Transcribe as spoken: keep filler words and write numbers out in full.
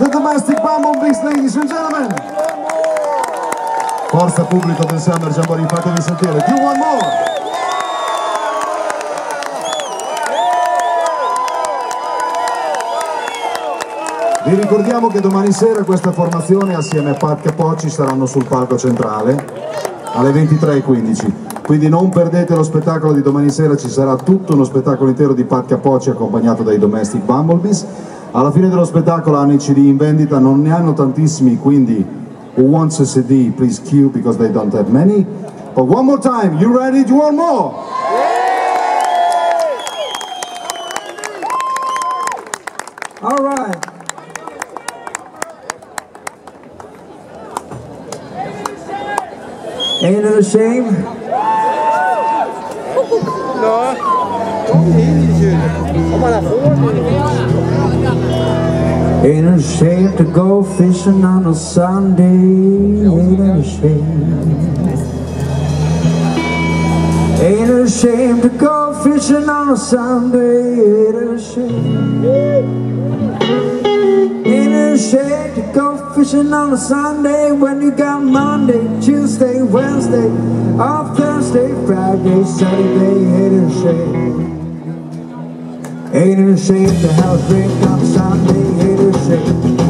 The Domestic Bumblebees, ladies and gentlemen. Forza pubblico del Summer Jamboree, fatevi sentire. Do one more. Vi ricordiamo che domani sera questa formazione assieme a Pat Capocci saranno sul palco centrale alle ventitré e quindici, quindi non perdete lo spettacolo di domani sera, ci sarà tutto uno spettacolo intero di Pat Capocci accompagnato dai Domestic Bumblebees. Alla fine dello spettacolo hanno i C D in vendita, non ne hanno tantissimi, quindi who wants a C D please queue because they don't have many. But one more time, you ready? Do one more? All right. Ain't it a shame? No. Ain't it a shame to go fishing on a Sunday? Ain't it a shame? Ain't it a shame to go fishing on a Sunday? Ain't it a shame? Ain't it a shame to go fishing on a Sunday when you got Monday, Tuesday, Wednesday, or Thursday, Friday, Saturday? Ain't it a shame? Ain't it a shame to have a drink on Sunday? Ain't it a shame?